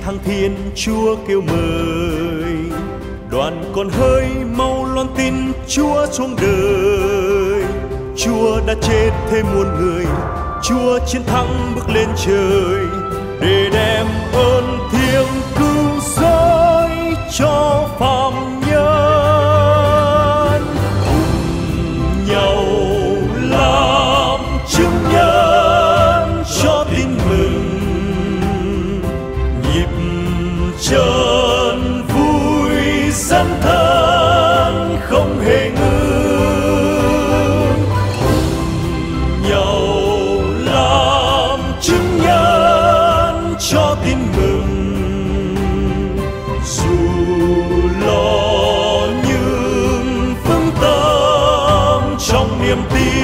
thăng thiên Chúa kêu mời. Đoàn con hỡi mau loan tin Chúa xuống đời. Chúa đã chết thêm muôn người, Chúa chiến thắng bước lên trời để đem ơn thiêng cứu rỗi cho phàm nhân. Cùng nhau làm chứng nhân cho tin mừng, nhịp chân vui dân thân không hề ngưng. Cùng nhau làm chứng nhân cho tin mừng, dù lo nhưng vững tâm trong niềm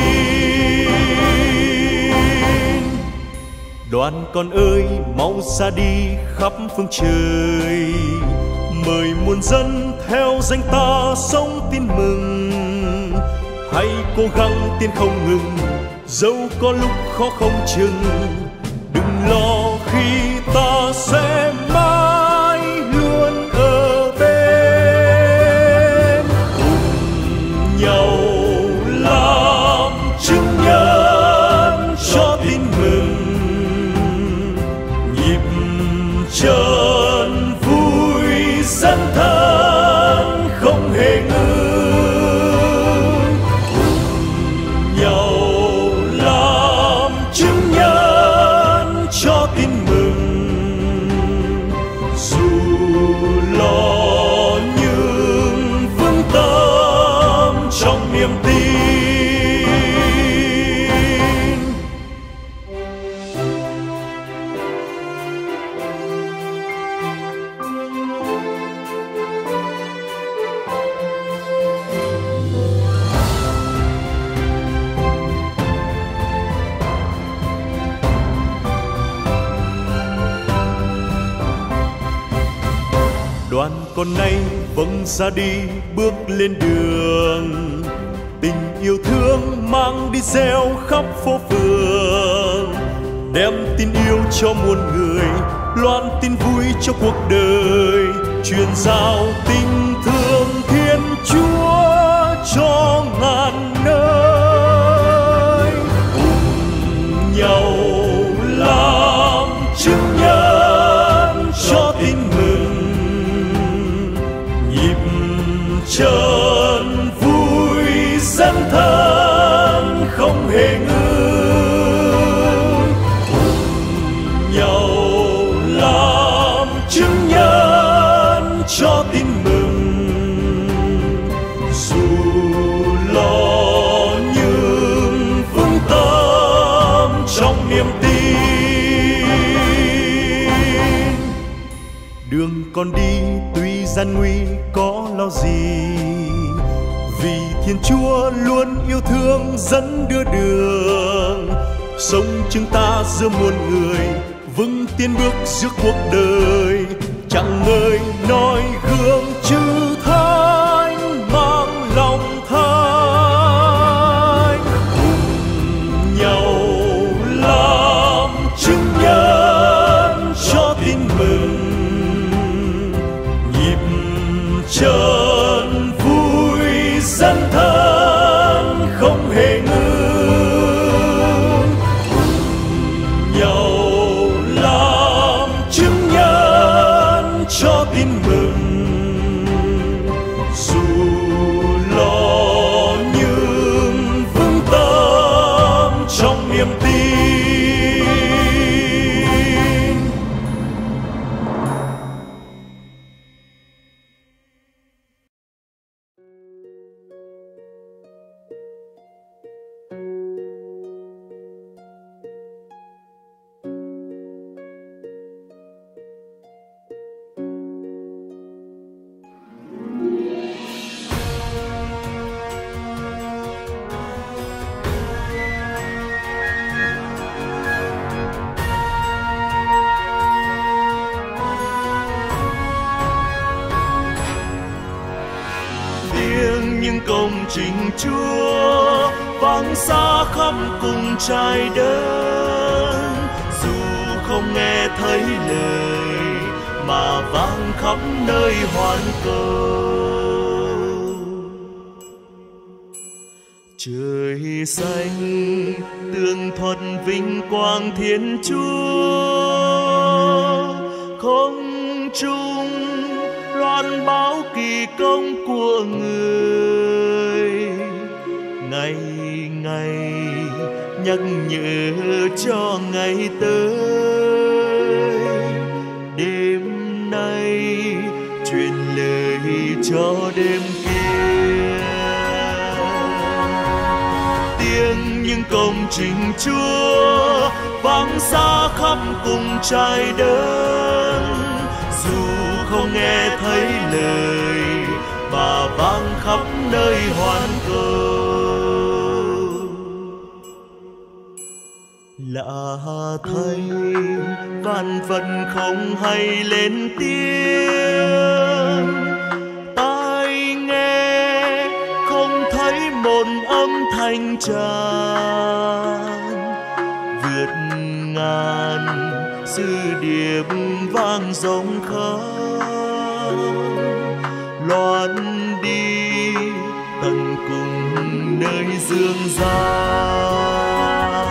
tin. Đoàn con ơi mau ra đi khắp phương trời, mời muôn dân theo danh ta sống tin mừng. Hãy cố gắng tin không ngừng, dẫu có lúc khó không chừng. Đừng lo khi ta sẽ mãi luôn ở bên. Cùng nhau làm chứng nhân cho tin mừng, nhịp chân vui dân thân không hề ngưng. Cùng nhau làm chứng nhân cho tin mừng, dù lo nhưng vững tâm trong niềm tin. Đoàn con nay vâng ra đi bước lên đường, tình yêu thương mang đi gieo khắp phố phường, đem tin yêu cho muôn người, loan tin vui cho cuộc đời, truyền giao tình thương Thiên Chúa cho ngàn nơi. Cùng nhau làm chứng nhân cho tin mừng, nhịp chân vui dân thân không hề ngưng. Cùng nhau làm chứng nhân cho tin mừng, dù lo nhưng vững tâm trong niềm tin. Đường con đi tuy gian nguy có lo gì, vì Thiên Chúa luôn yêu thương dẫn đưa đường. Sống chúng ta giữa muôn người, vững tiến bước giữa cuộc đời, chẳng ngơi noi gương chữ thánh mang lòng thánh. Cùng nhau làm chứng nhân cho tin mừng, nhịp chân vui dân thân không hề ngưng. Cùng nhau làm chứng nhân cho tin mừng, dù lo nhưng vững tâm trong niềm tin. Công trình Chúa vang xa khắp cùng trái đất, dù không nghe thấy lời mà vang khắp nơi hoàn cầu. Trời xanh tường thuật vinh quang Thiên Chúa, không trung loan báo kỳ công của Người. Ngày ngày nhắc nhở cho ngày tới, đêm nay truyền lời cho đêm kia. Tiếng những công trình Chúa vang xa khắp cùng trái đất, dù không nghe thấy lời mà vang khắp nơi hoàn cầu. Lạ thay vạn vật không hay lên tiếng, tai nghe không thấy một âm thanh tràn. Vượt ngàn sư điệp vang rộng khắp, loan đi tận cùng nơi dương gian.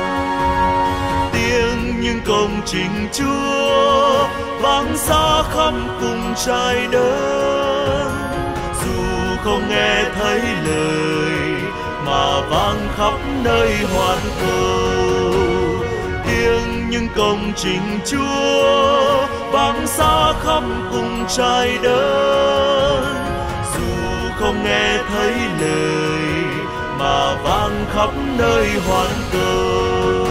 Tiếng những công trình Chúa vang xa khắp cùng trái đất, dù không nghe thấy lời mà vang khắp nơi hoàn cầu. Tiếng những công trình Chúa vang xa khắp cùng trái đất, dù không nghe thấy lời mà vang khắp nơi hoàn cầu.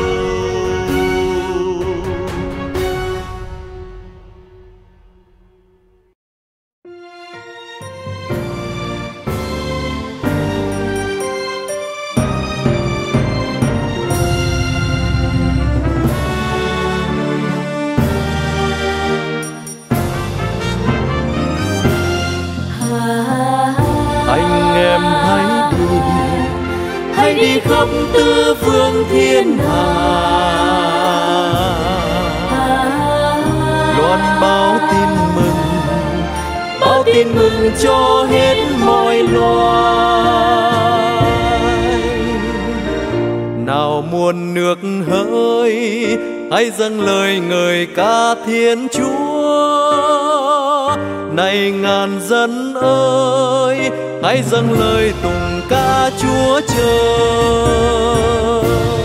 Hãy đi khắp tứ phương thiên hà, loan báo tin mừng cho hết mọi loài. Nào muôn nước hỡi, hãy dâng lời ngợi ca Thiên Chúa. Này ngàn dân ơi, hãy dâng lời tùng ca Chúa Trời.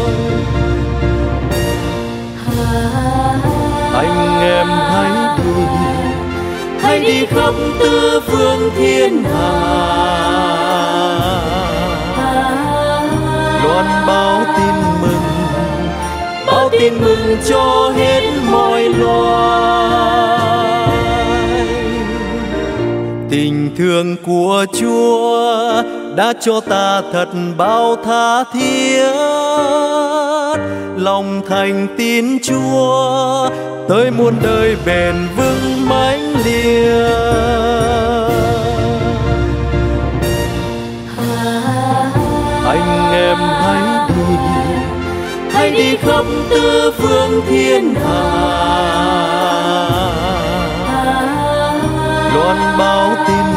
Anh em hãy đi khắp tứ phương thiên hà, loan báo tin mừng cho hết mọi loài. Tình thương của Chúa đã cho ta thật bao tha thiết, lòng thành tín Chúa tới muôn đời bền vững mãnh liệt. Anh em hãy đi khắp tứ phương thiên hà, loan báo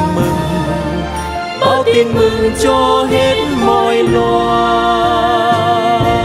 tin mừng cho hết mọi loài.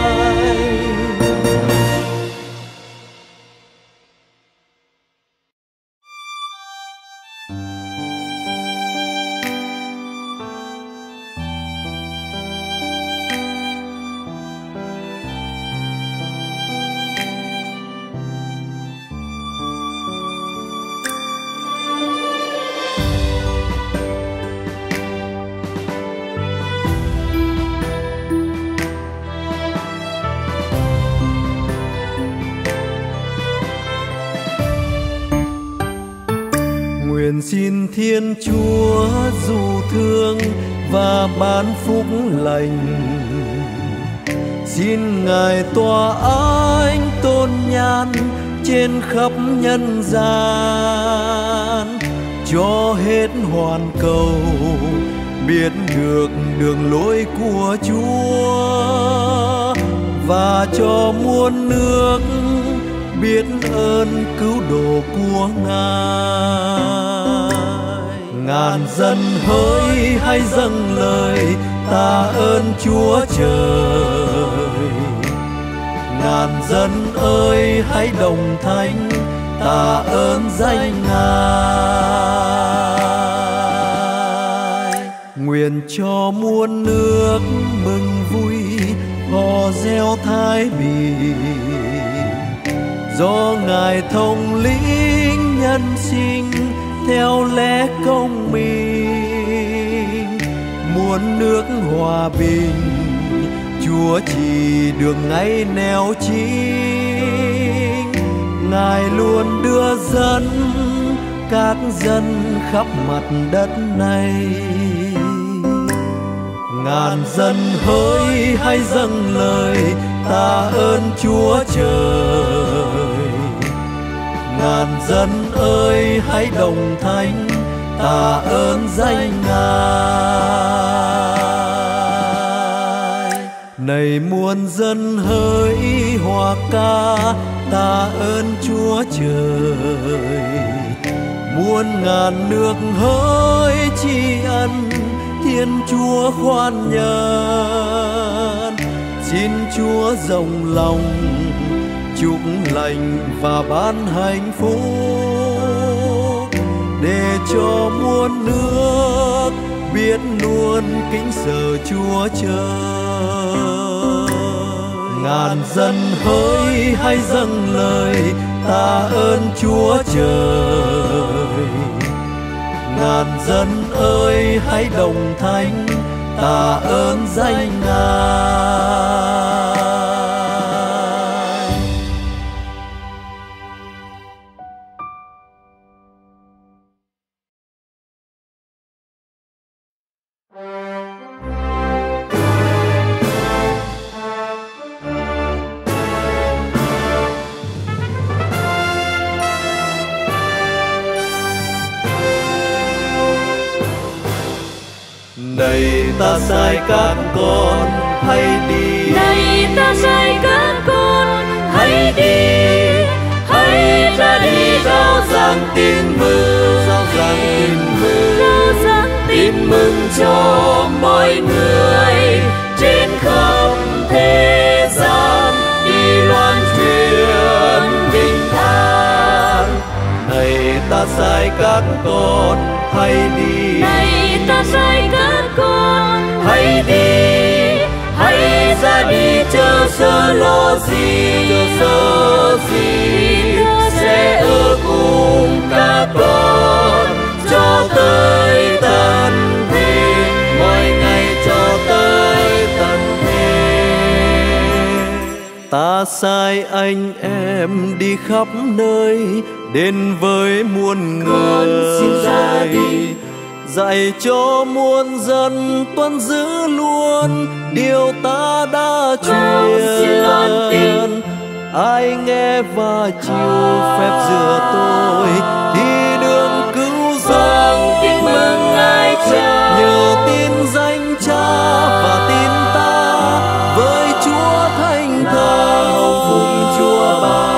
Nguyện xin Thiên Chúa dù thương và ban phúc lành, xin Ngài tỏa ánh tôn nhan trên khắp nhân gian, cho hết hoàn cầu biết được đường lối của Chúa, và cho muôn nước biết ơn cứu độ của Ngài. Ngàn dân hỡi hãy dâng lời tạ ơn Chúa Trời. Ngàn dân ơi hãy đồng thánh tạ ơn danh Ngài. Nguyện cho muôn nước mừng vui hò reo thái bình, do Ngài thống lĩnh nhân sinh theo lẽ công minh. Muôn nước hòa bình Chúa chỉ đường ngay nẻo chính. Ngài luôn đưa dẫn các dân khắp mặt đất này. Ngàn dân hỡi hãy dâng lời tạ ơn Chúa Trời. Ngàn dân ơi hãy đồng thánh tạ ơn danh Ngài. Này muôn dân hỡi hòa ca tạ ơn Chúa Trời. Muôn ngàn nước hỡi tri ân Thiên Chúa khoan nhân. Xin Chúa rộng lòng chúc lành và ban hạnh phúc, để cho muôn nước biết luôn kính sợ Chúa Trời. Ngàn dân hỡi hãy dâng lời tạ ơn Chúa Trời. Ngàn dân ơi hãy đồng thánh tạ ơn danh Ngài. Này ta sai các con hãy đi. Này ta sai các con hãy đi. Hãy ra đi rao giảng tin mừng, rao giảng tin mừng, rao giảng tin mừng cho mọi người trên khắp thế gian, đi loan truyền bình an. Này ta sai các con hãy đi. Này ta sai các con hãy đi. hãy ra đi chớ sợ lo gì, sẽ ở cùng các con cho tới tận thế, mỗi ngày cho tới tận thế. Ta sai anh em đi khắp nơi, đến với muôn người, xin ra đi. dạy cho muôn dân tuân giữ luôn điều ta đã truyền. Ai nghe và chịu phép rửa tôi thì đường cứu rỗi. Tin mừng Ngài Cha, nhờ tin danh Cha và tin ta với Chúa Thánh Thần, phụng Chúa Ba.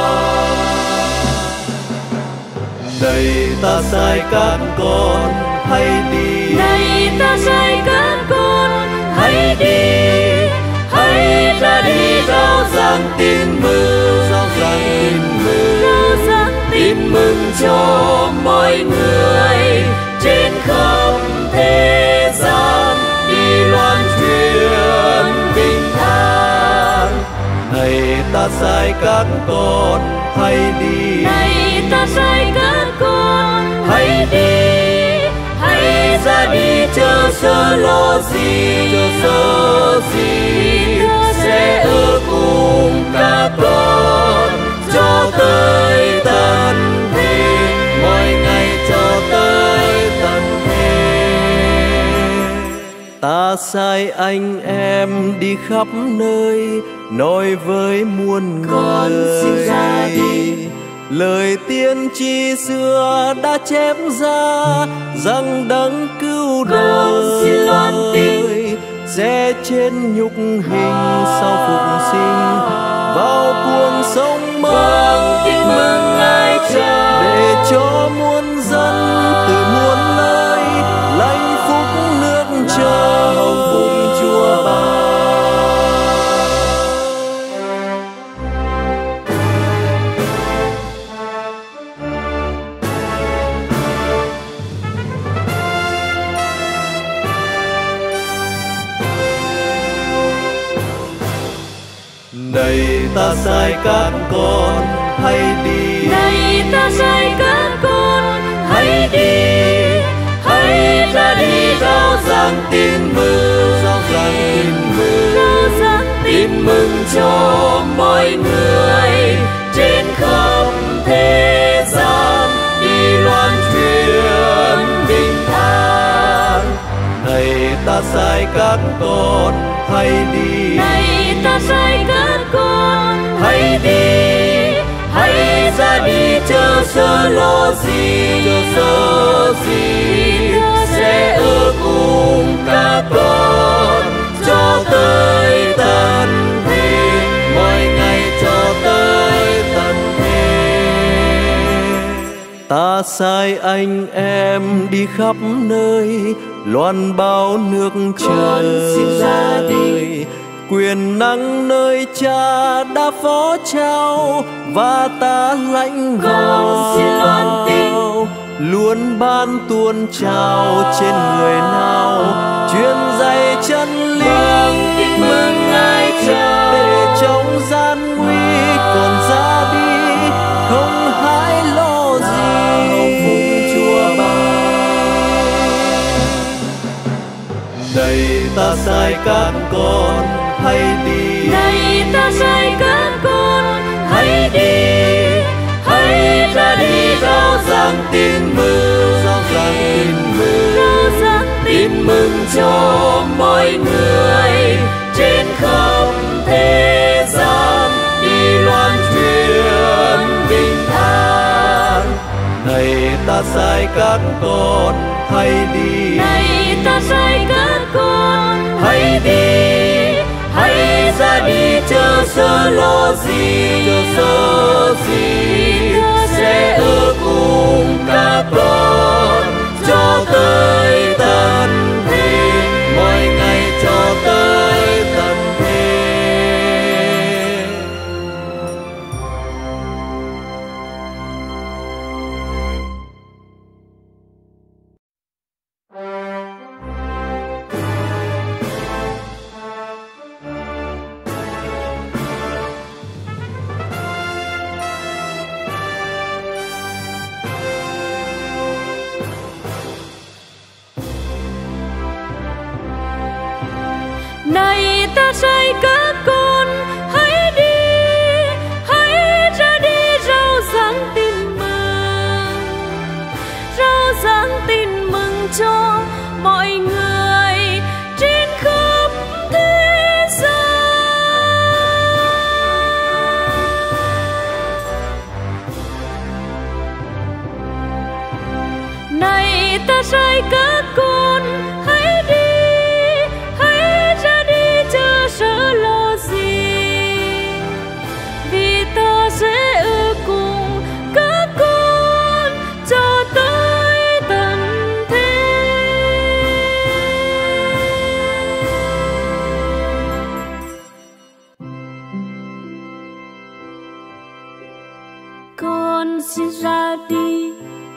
Này ta sai các con hãy đi. Này ta sai các con hãy đi. Hãy ra đi rao giảng tin mừng, rao giảng tin mừng, rao giảng tin mừng cho mọi người trên khắp thế gian, đi loan truyền bình an. Này ta sai các con hãy đi. Này ta sai các con hãy đi. Hãy ra đi chớ sợ lo gì, sẽ ở cùng các con cho tới tận thế, mỗi ngày cho tới tận thế. Ta sai anh em đi khắp nơi, nói với muôn con người, xin ra đi. lời tiên tri xưa đã chép ra rằng đấng cứu con xin loan đời tin, sẽ trên nhục hình sau phục sinh vào cuộc sống mới. Tin mừng Ngài Cha để cho muôn dân từ muôn nơi lãnh phúc nước Trời hồng phúc Chúa ban. Này ta sai các con hãy đi. Này ta sai các con hãy đi, hãy ra đi rao giảng tin mừng, Rao giảng tin mừng, rao giảng tin mừng cho mọi người trên khắp thế gian, đi loan truyền bình an. này ta sai các con hãy đi. Này ta sai các con hãy đi, hãy ra đi chớ sợ lo gì, sẽ ở cùng các con cho tới tận thế, mỗi ngày cho tới tận thế. Ta sai anh em đi khắp nơi loan báo nước Trời. xin ra đi. Quyền năng nơi Cha đã phó trao và ta lãnh Con xin loan tin, luôn ban tuôn trào trên người nào truyền dạy chân lý. tin mừng Ngài Cha để trong gian nguy còn ra đi không hãi lo gì. Chúa ban. Này ta sai các con hãy đi. Này ta sai các con hãy đi, hãy ra đi rao giảng tin mừng, Rao giảng tin mừng, rao giảng tin mừng cho mọi người trên khắp thế gian, đi loan truyền bình an. này ta sai các con hãy đi. Này ta sai các con hãy đi, hãy ra đi chớ sợ lo gì, sẽ ở cùng các con cho tới tận thế, Mỗi ngày cho tới tận thế. Này ta sai các con hãy đi, hãy ra đi rao giảng tin mừng, rao giảng tin mừng cho mọi người trên khắp thế gian. Này ta sai các con hãy đi, sợ lo gì, vì ta sẽ ở cùng các con cho tới tận thế. Con xin ra đi,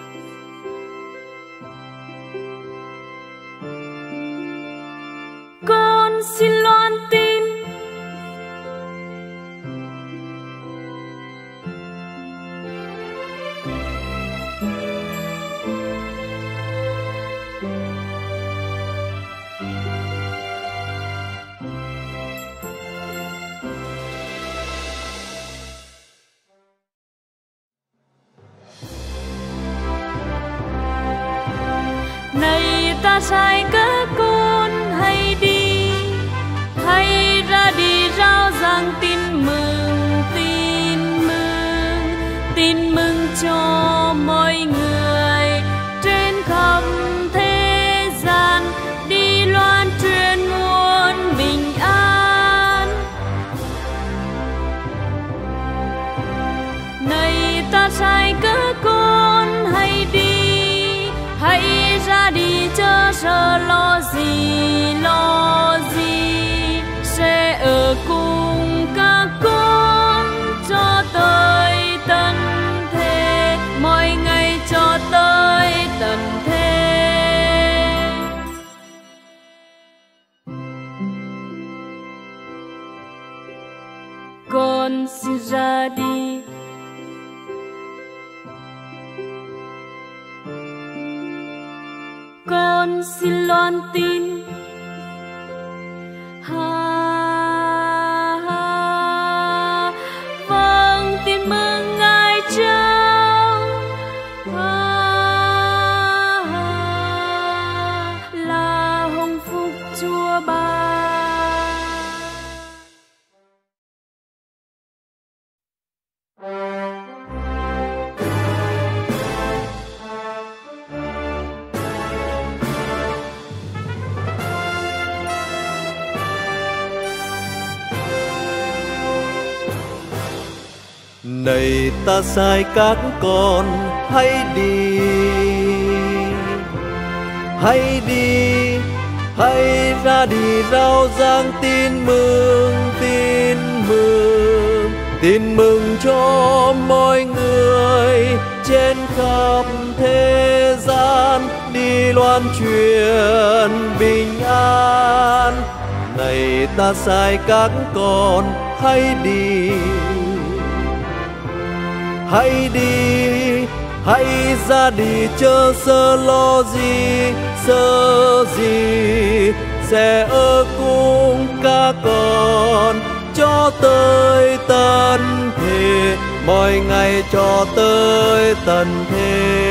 con xin loan tin, này ta sai các con hãy đi, hãy ra đi rao giảng tin mừng, tin mừng cho mọi người trên khắp thế gian, đi loan truyền muôn sợ lo gì sẽ ở cùng các con cho tới tận thế, mỗi ngày cho tới tận thế. Con xin ra đi, con xin loan tin, vâng tin mừng Ngài Cha, là hồng phúc Chúa Ba. Này ta sai các con, hãy đi, hãy đi, hãy ra đi rao giảng tin mừng, tin mừng, tin mừng cho mọi người trên khắp thế gian, đi loan truyền bình an. Này ta sai các con, hãy đi, hãy đi, hãy ra đi, chớ sợ lo gì, sợ gì, sẽ ở cùng các con cho tới tận thế, mỗi ngày cho tới tận thế.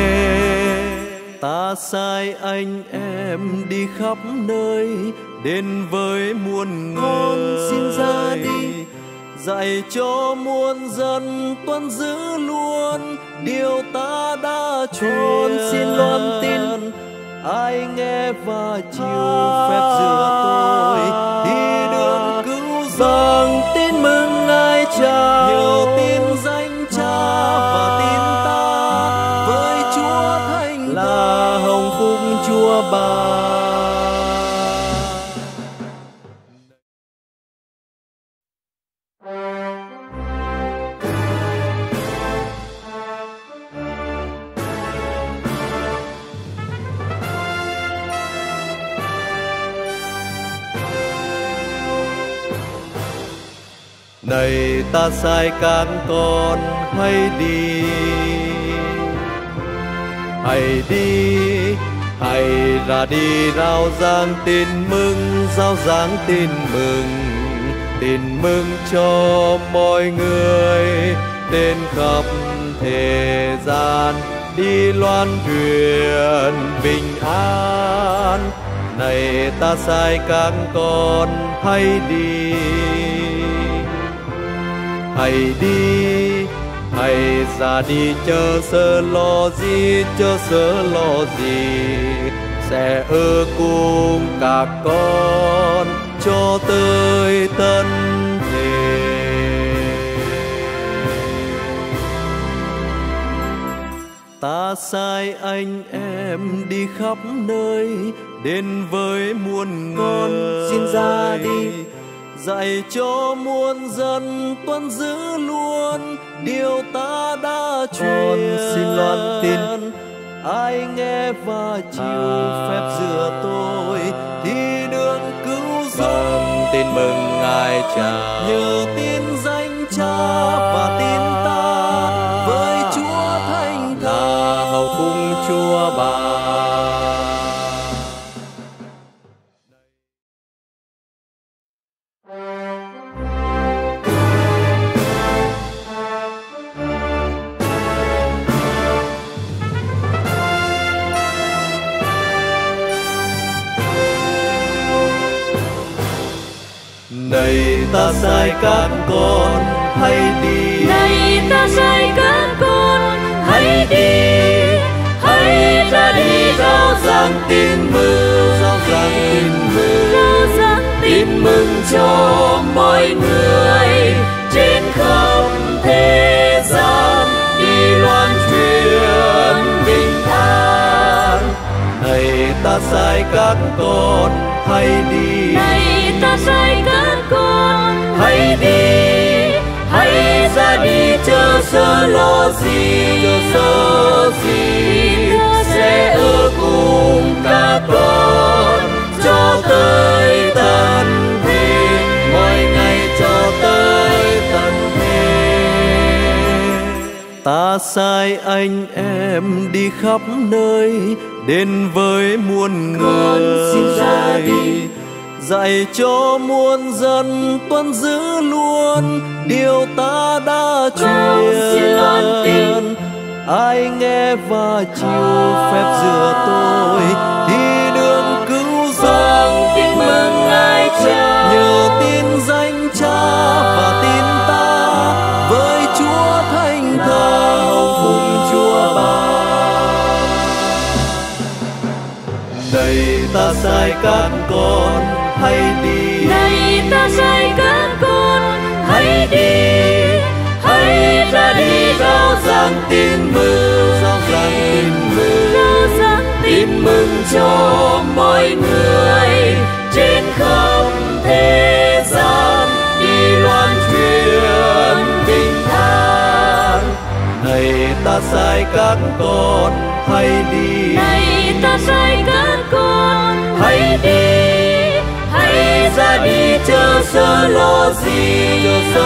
Ta sai anh em đi khắp nơi, đến với muôn người. Con xin ra đi, dạy cho muôn dân tuân giữ luôn điều ta đã truyền. Con xin loan tin, ai nghe và chịu phép rửa tôi thì được cứu rỗi. Tin mừng Ngài Cha, hiểu tin danh Cha và tin ta với Chúa Thánh là hồng phúc Chúa Ba. Này ta sai các con, hãy đi, hãy đi, hãy ra đi rao giảng tin mừng, rao giảng tin mừng cho mọi người trên khắp thế gian, đi loan truyền bình an. Này ta sai các con, hãy đi, hãy đi, hãy ra đi, chớ sợ lo gì, chớ sợ lo gì, sẽ ở cùng các con cho tới tận thế. Ta sai anh em đi khắp nơi, đến với muôn người. Con xin ra đi, dạy cho muôn dân tuân giữ luôn điều ta đã truyền. Con xin loan tin, ai nghe và chịu phép rửa tôi thì được cứu rỗi. Tin mừng Ngài Cha, nhờ tin danh Cha và tin ta với Chúa Thánh là hầu phúc Chúa Ba. Này ta sai các con, hãy đi, Này ta sai các con, hãy đi, hãy ra đi rao giảng tin mừng, rao giảng tin mừng, rao giảng tin mừng cho mọi người trên khắp thế gian, đi loan truyền bình an. Này ta ta sai các con hãy đi. Này ta sai các con Hãy đi, hãy ra đi chớ sợ lo gì, sẽ ở cùng các con cho tới tận thế, mỗi ngày cho tới tận thế. Ta sai anh em đi khắp nơi, đến với muôn người, xin ra đi dạy cho muôn dân tuân giữ luôn điều ta đã truyền. Ai nghe và chịu phép rửa tôi thì đường cứu rỗi. tin mừng ai Cha, nhờ tin danh Cha và tin ta với Chúa Thánh Thần, phụng Chúa Ba. Này ta sai các con hãy đi. này ta sai các con hãy đi, hãy ra đi rao giảng tin mừng, tin mừng cho mọi người trên khắp thế gian, đi loan truyền bình an. Này ta sai các con hãy đi. Này ta sai các con Hãy đi, hãy ra đi chớ sợ lo gì,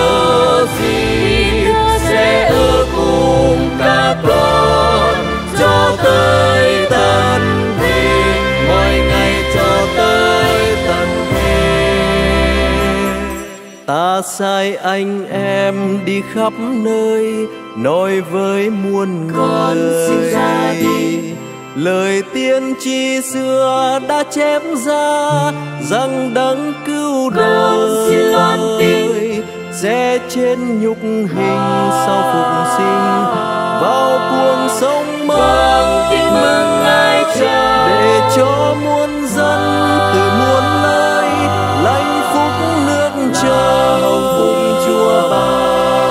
sẽ ở cùng các con cho tới tận thế, mỗi ngày cho tới tận thế. Ta sai anh em đi khắp nơi, nói với muôn người xin ra đi. lời tiên tri xưa đã chép ra rằng đấng cứu xin loan tin. đời sẽ trên nhục hình sau phục sinh vào cuộc sống mới. tin mừng ai Cha, để cho muôn dân từ muôn nơi lãnh phúc nước Trời, phụng Chúa Ba.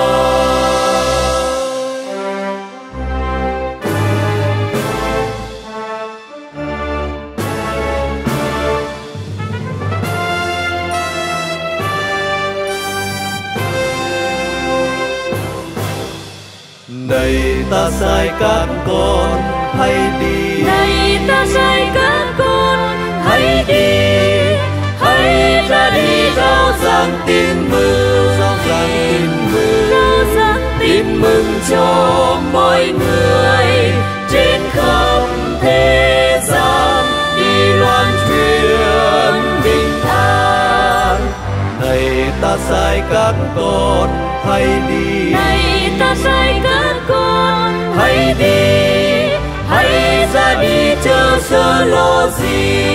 Này ta sai các con hãy đi. này ta sai các con hãy đi, hãy ra đi rao giảng tin mừng, tin mừng cho mọi người trên khắp thế gian, đi loan truyền bình an. Này ta sai các con hãy đi. này ta sai các con Hãy đi, hãy ra đi chớ sợ lo gì,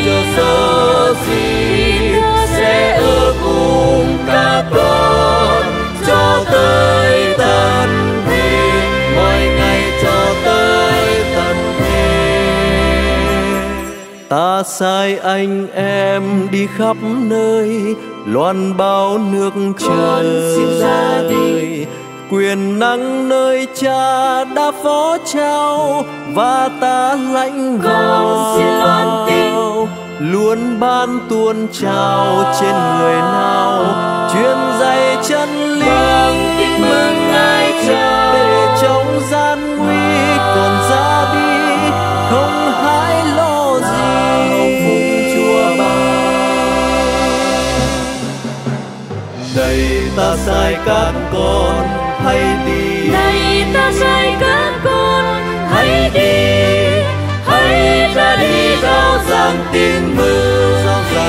sẽ ở cùng các con cho tới tận thế, mỗi ngày cho tới tận thế. Ta sai anh em đi khắp nơi, loan báo nước Trời, xin ra đi. quyền năng nơi Cha đã phó trao và ta lãnh vào, xin loan tin. luôn ban tuôn trào trên người nào truyền dạy chân lý. tin mừng ai Cha, để trong gian nguy còn ra đi không hãi lo gì, phụng Chúa Ba. Này ta sai các con hãy đi. này ta sai các con hãy đi, hãy ra đi rao giảng tin mừng,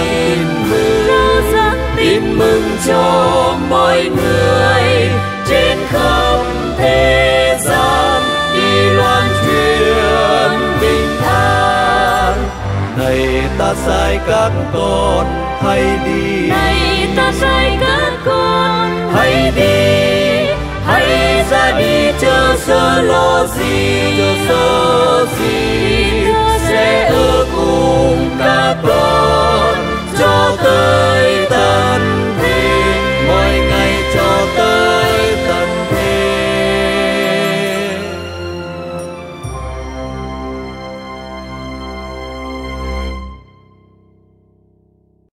tin mừng cho mọi người trên khắp thế gian, đi loan truyền bình an. Này ta sai các con hãy đi. này ta sai các con Hãy đi, hãy ra đi chớ sợ lo gì,